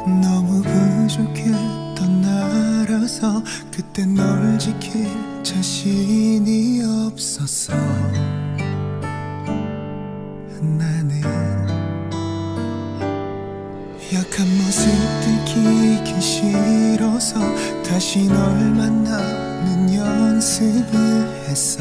너무 부족했던 나라서 그때 널 지킬 자신이 없었어. 나는 약한 모습 들키기 싫어서 다시 널 만나는 연습을 했어.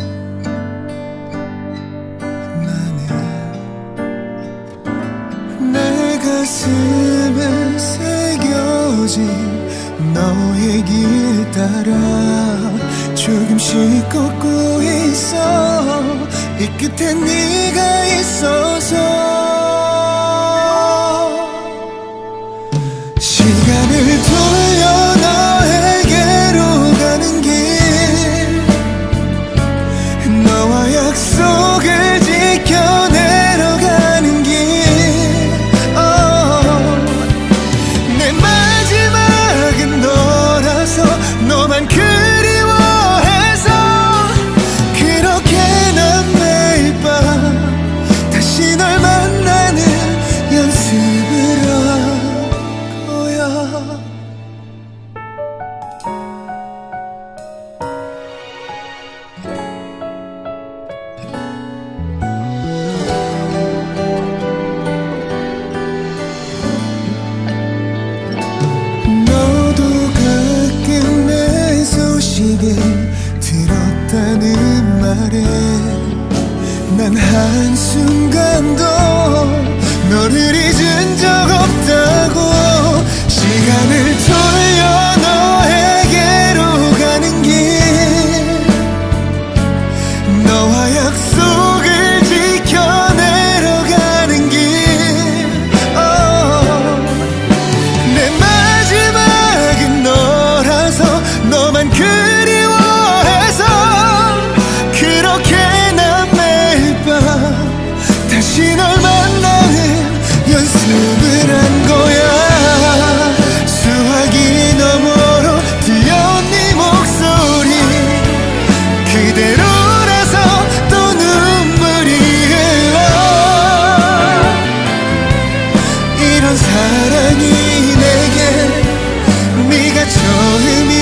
내 가슴에 새겨진 너의 길 따라 조금씩 걷고 있어. 이 끝에 네가 있어서 시간을 돌려 너에게로 가는 길, 너와 약속을 지켜내러 가는 길. 너만 그리워해서 그렇게 난 매일 밤 다시 널 만나는 연습을 한 거야. 너도 가끔 내 소식을 들었다는 말에 난 한순간도 너를 잊은 적 없다고. 시간을 돌려 너에게로 가는 길, 너와 약속을 지켜내러 가는 길. 내 마지막은 너라서 너만 그리워해서 그렇게 난 매일 밤 다시 널 만나는 연습을 한 거야. 수화기 너머로 들려온 네 목소리 그대로라서 또 눈물이 흘러. 이런 사랑이 내게 네가 처음이